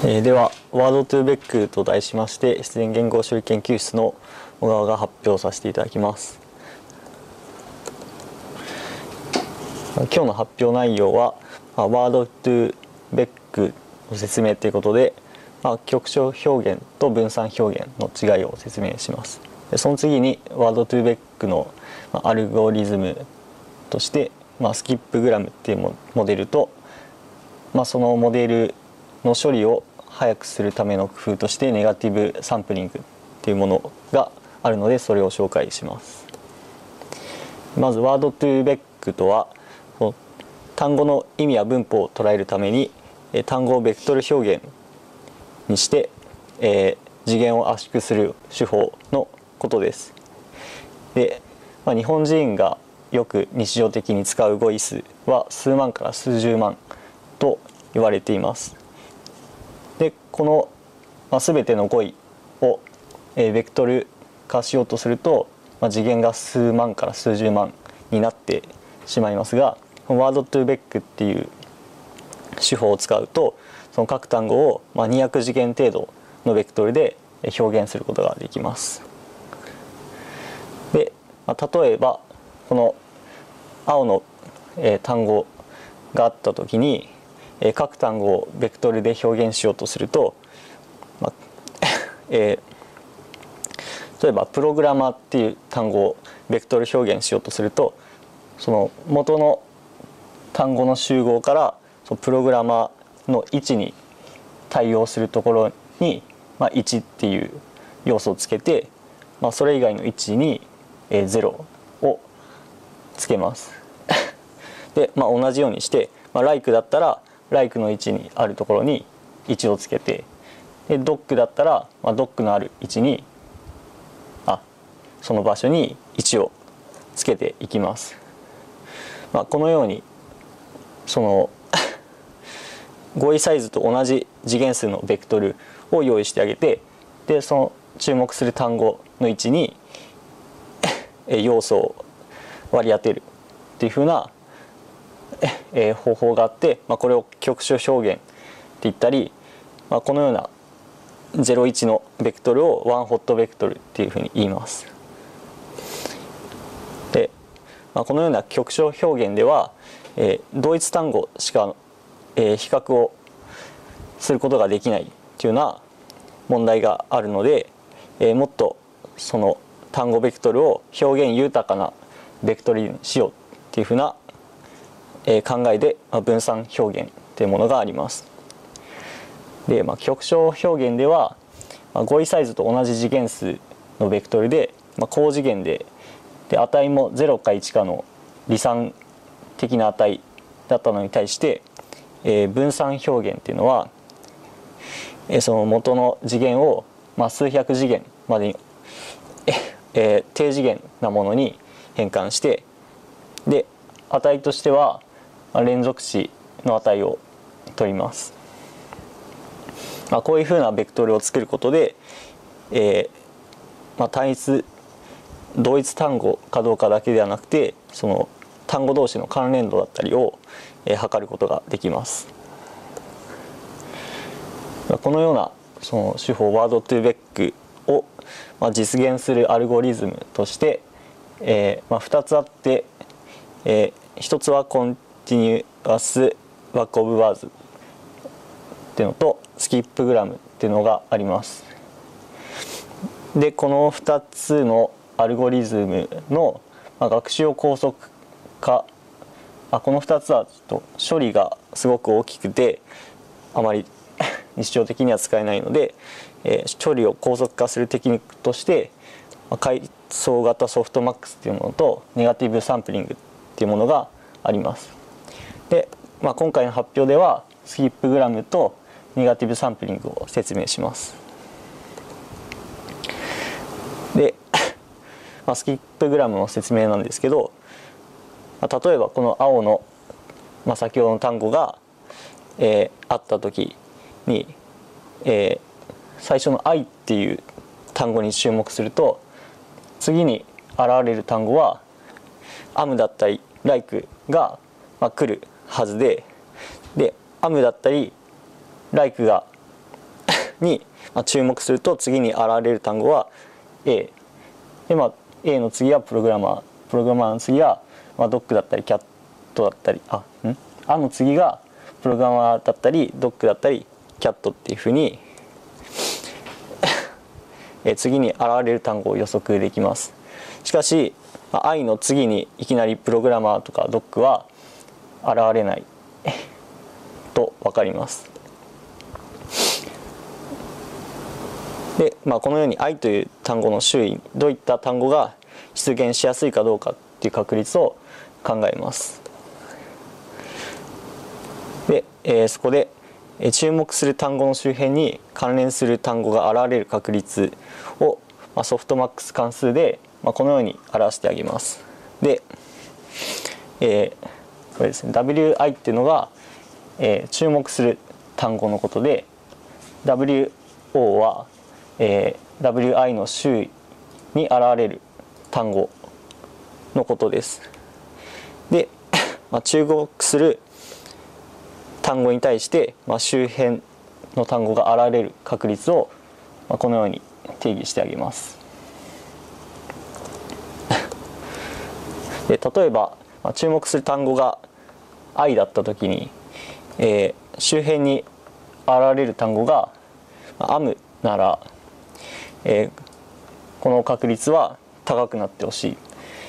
ではワードトゥーベックと題しまして自然言語処理研究室の小川が発表させていただきます。今日の発表内容はワードトゥーベックの説明ということで、局所表現と分散表現の違いを説明します。その次にワードトゥーベックのアルゴリズムとして、スキップグラムっていうモデルと、そのモデルの処理を早くするための工夫としてネガティブサンプリングっていうものがあるので、それを紹介します。まずワードトゥーベックとは、単語の意味や文法を捉えるために単語をベクトル表現にして、次元を圧縮する手法のことです。で、日本人がよく日常的に使う語彙数は数万から数十万と言われています。でこの、全ての語彙を、ベクトル化しようとすると、次元が数万から数十万になってしまいますが、ワードトゥーベックっていう手法を使うと、その各単語を200次元程度のベクトルで表現することができます。で、例えばこの青の、単語があった時に、各単語をベクトルで表現しようとすると、例えばプログラマーっていう単語をベクトル表現しようとすると、その元の単語の集合からそのプログラマーの位置に対応するところに、1っていう要素をつけて、それ以外の位置に0をつけます。で、同じようにして、like だったらlike の位置にあるところに1をつけて、で dog だったら、dog のある位置にその場所に1をつけていきます。このようにその語彙サイズと同じ次元数のベクトルを用意してあげて、でその注目する単語の位置に要素を割り当てるっていうふうな方法があって、これを局所表現って言ったり、このような01のベクトルをワンホットベクトルっていうふうに言います。で、このような局所表現では、同一単語しか、比較をすることができないっていうような問題があるので、もっとその単語ベクトルを表現豊かなベクトルにしようっていうふうな考えで分散表現というものがあります。で、局所表現では語彙サイズと同じ次元数のベクトルで、高次元で値も0か1かの離散的な値だったのに対して、分散表現っていうのは、その元の次元を、数百次元までに、低次元なものに変換して、で値としては連続詞の値を取ります。こういうふうなベクトルを作ることで、同一単語かどうかだけではなくて、その単語同士の関連度だったりを、測ることができます。このようなその手法ワードトゥーベックを、実現するアルゴリズムとして、2つあって、1つはコンティニュアスワークオブワーズっていうのとスキップグラムっていうのがあります。でこの2つのアルゴリズムの、学習高速化、この2つはちょっと処理がすごく大きくてあまり日常的には使えないので、処理を高速化するテクニックとして階層型ソフトマックスっていうものとネガティブサンプリングっていうものがあります。で、今回の発表ではスキップグラムとネガティブサンプリングを説明します。で、スキップグラムの説明なんですけど、例えばこの青の、先ほどの単語が、あった時に、最初の I っていう単語に注目すると、次に現れる単語は am だったり like が、来るはずで、am だったり like がに注目すると次に現れる単語は A で、A の次はプログラマーの次は、ドッグだったりキャットだったりの次がプログラマーだったりドッグだったりキャットっていうふうに次に現れる単語を予測できます。しかし I の次にいきなりプログラマーとかドッグは現れないと分かります。で、このように I という単語の周囲どういった単語が出現しやすいかどうかっていう確率を考えます。で、そこで注目する単語の周辺に関連する単語が現れる確率をソフトマックス関数でこのように表してあげます。で、これですね、WI っていうのが、注目する単語のことで WO は、WI の周囲に現れる単語のことです。で、注目する単語に対して、周辺の単語が現れる確率を、このように定義してあげます。で、例えば、注目する単語が I だったときに、周辺に現れる単語が am なら、この確率は高くなってほしい。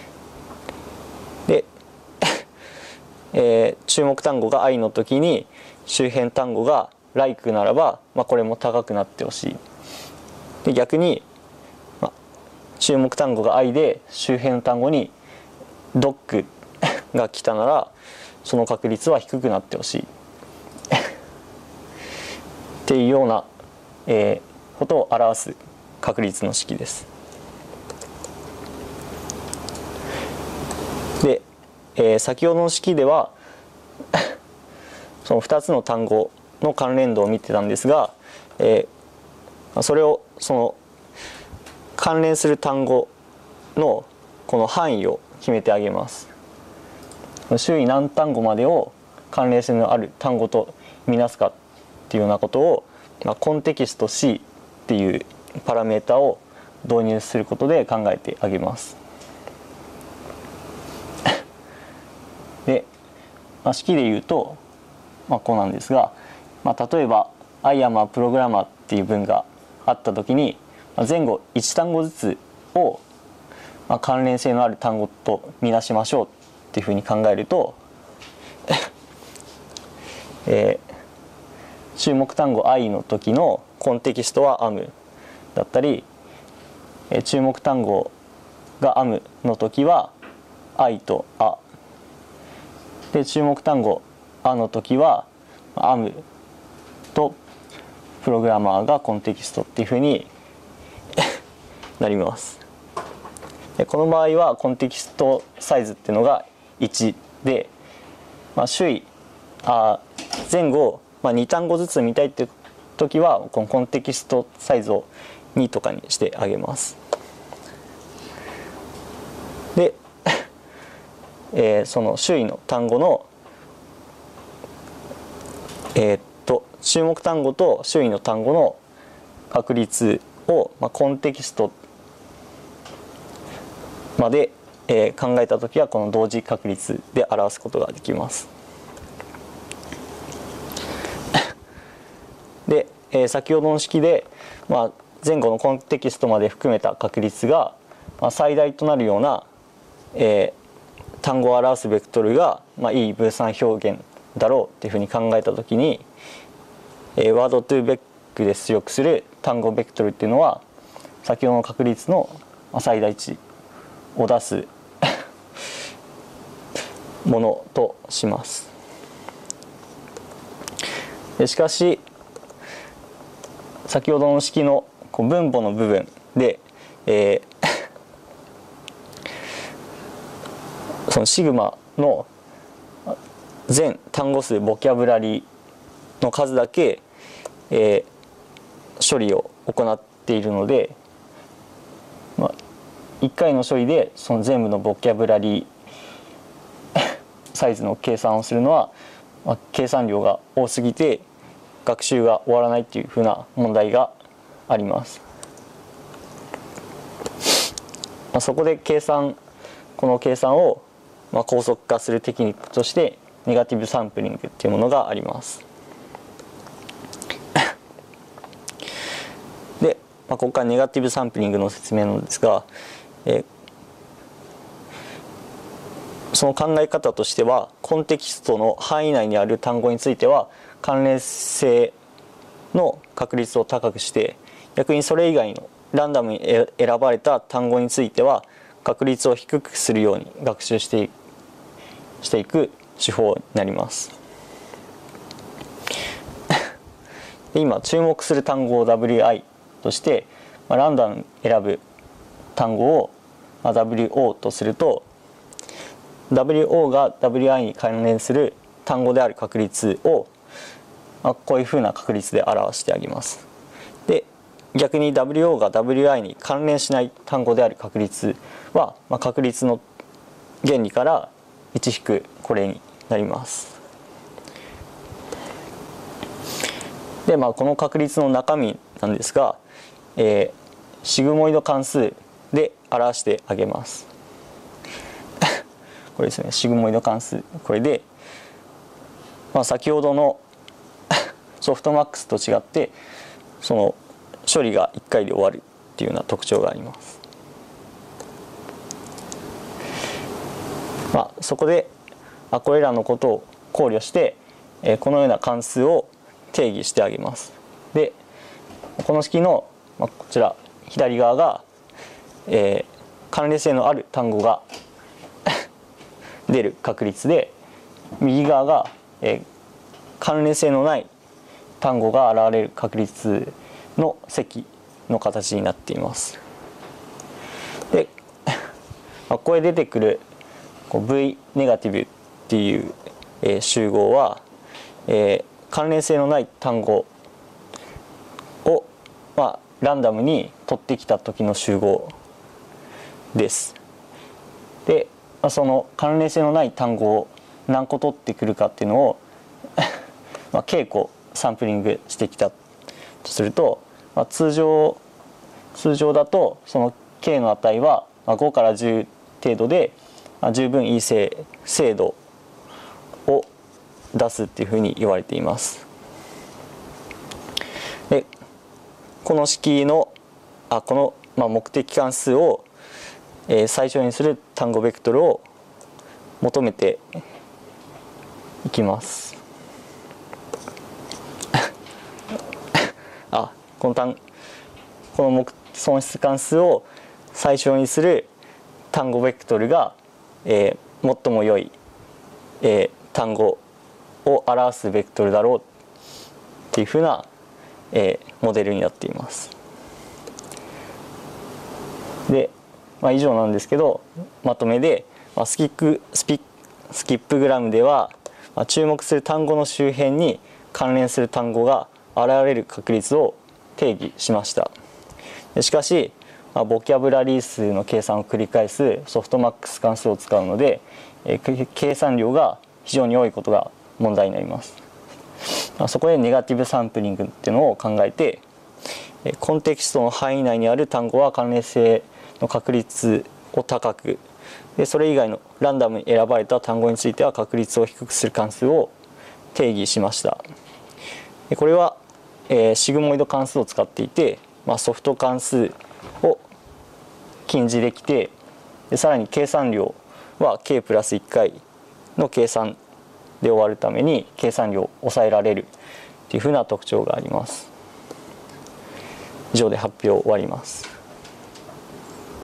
で、注目単語が I の時に周辺単語が like ならば、これも高くなってほしい。で、逆に、注目単語が I で周辺単語に dog が来たならその確率は低くなってほしいっていうような、ことを表す確率の式です。で、先ほどの式ではその2つの単語の関連度を見てたんですが、それをその関連する単語のこの範囲を決めてあげます。周囲何単語までを関連性のある単語とみなすかっていうようなことを、コンテキスト C っていうパラメータを導入することで考えてあげます。で、式で言うと、こうなんですが、例えば I am a programmer っていう文があったときに、前後1単語ずつを、関連性のある単語とみなしましょうっていうふうに考えると、注目単語 I の時のコンテキストは am だったり、注目単語が am の時は I と a で、注目単語 a の時は am とプログラマーがコンテキストっていうふうになります。で、この場合はコンテキストサイズっていうのが1で、周囲前後、2単語ずつ見たいっていう時はこのコンテキストサイズを2とかにしてあげます。で、その周囲の単語の注目単語と周囲の単語の確率を、コンテキストまで、考えたときはこの同時確率で表すことができます。で、先ほどの式で、前後のコンテキストまで含めた確率が、最大となるような、単語を表すベクトルが、いい分散表現だろうっていうふうに考えたときに、ワードトゥーベックで出力する単語ベクトルっていうのは先ほどの確率の最大値を出すものとします。しかし先ほどの式の分母の部分で、そのシグマの全単語数ボキャブラリーの数だけ、処理を行っているので、1回の処理でその全部のボキャブラリーサイズの計算をするのは、計算量が多すぎて学習が終わらないっていうふうな問題があります。そこでこの計算を高速化するテクニックとしてネガティブサンプリングっていうものがあります。で、ここからネガティブサンプリングの説明なんですが、その考え方としては、コンテキストの範囲内にある単語については関連性の確率を高くして、逆にそれ以外のランダムに選ばれた単語については確率を低くするように学習していく手法になります。で、今注目する単語を WI として、ランダムに選ぶ単語を WO とすると、WO が WI に関連する単語である確率を、こういうふうな確率で表してあげます。で、逆に WO が WI に関連しない単語である確率は、確率の原理から1引くこれになります。で、この確率の中身なんですが、シグモイド関数で表してあげます。これですね、シグモイド関数。これで、先ほどのソフトマックスと違って、その処理が1回で終わるっていうような特徴があります。そこでこれらのことを考慮して、このような関数を定義してあげます。で、この式の、こちら左側が、関連性のある単語が出る確率で、右側が、関連性のない単語が現れる確率の積の形になっています。で、ここへ出てくるV ネガティブっていう集合は、関連性のない単語を、ランダムに取ってきた時の集合です。で、その関連性のない単語を何個取ってくるかっていうのをK 個サンプリングしてきたとすると、通常だとその K の値は5から10程度で十分いい精度を出すっていうふうに言われています。で、この式のこの目的関数を最小にする単語ベクトルを求めていきます。この損失関数を最小にする単語ベクトルが、最も良い、単語を表すベクトルだろうっていうふうな、モデルになっています。で、以上なんですけど、まとめで、スキップグラムでは、注目する単語の周辺に関連する単語が現れる確率を定義しました。しかし、ボキャブラリー数の計算を繰り返すソフトマックス関数を使うので、計算量が非常に多いことが問題になります。そこでネガティブサンプリングっていうのを考えて、コンテキストの範囲内にある単語は関連性の確率を高く、でそれ以外のランダムに選ばれた単語については確率を低くする関数を定義しました。これは、シグモイド関数を使っていて、ソフト関数を禁じできて、さらに計算量は k プラス1回の計算で終わるために計算量を抑えられるというふうな特徴があります。以上で発表を終わります。